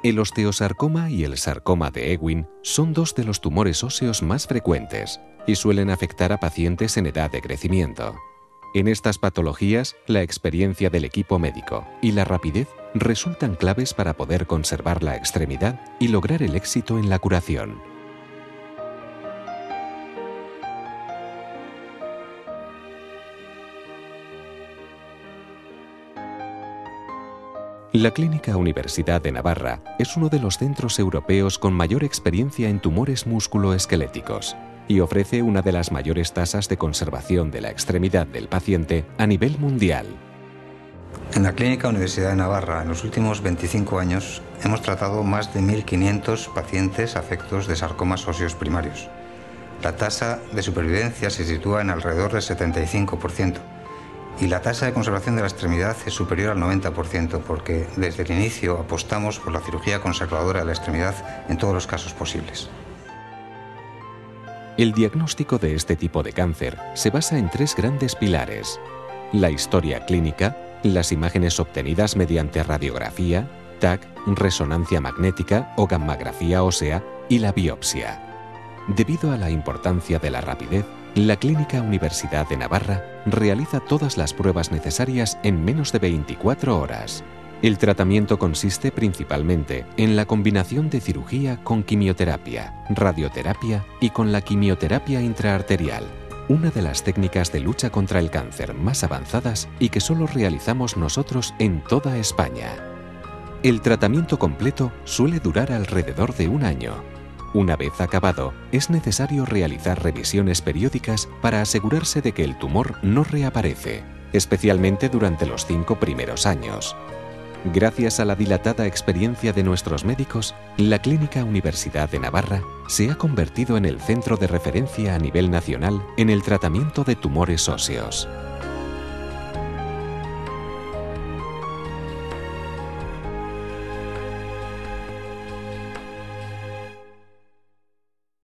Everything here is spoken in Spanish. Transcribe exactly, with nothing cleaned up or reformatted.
El osteosarcoma y el sarcoma de Ewing son dos de los tumores óseos más frecuentes y suelen afectar a pacientes en edad de crecimiento. En estas patologías, la experiencia del equipo médico y la rapidez resultan claves para poder conservar la extremidad y lograr el éxito en la curación. La Clínica Universidad de Navarra es uno de los centros europeos con mayor experiencia en tumores musculoesqueléticos y ofrece una de las mayores tasas de conservación de la extremidad del paciente a nivel mundial. En la Clínica Universidad de Navarra, en los últimos veinticinco años, hemos tratado más de mil quinientos pacientes afectos de sarcomas óseos primarios. La tasa de supervivencia se sitúa en alrededor del setenta y cinco por ciento. Y la tasa de conservación de la extremidad es superior al noventa por ciento, porque desde el inicio apostamos por la cirugía conservadora de la extremidad en todos los casos posibles. El diagnóstico de este tipo de cáncer se basa en tres grandes pilares: la historia clínica, las imágenes obtenidas mediante radiografía, T A C, resonancia magnética o gammagrafía ósea y la biopsia. Debido a la importancia de la rapidez, la Clínica Universidad de Navarra realiza todas las pruebas necesarias en menos de veinticuatro horas. El tratamiento consiste principalmente en la combinación de cirugía con quimioterapia, radioterapia y con la quimioterapia intraarterial, una de las técnicas de lucha contra el cáncer más avanzadas y que solo realizamos nosotros en toda España. El tratamiento completo suele durar alrededor de un año. Una vez acabado, es necesario realizar revisiones periódicas para asegurarse de que el tumor no reaparece, especialmente durante los cinco primeros años. Gracias a la dilatada experiencia de nuestros médicos, la Clínica Universidad de Navarra se ha convertido en el centro de referencia a nivel nacional en el tratamiento de tumores óseos.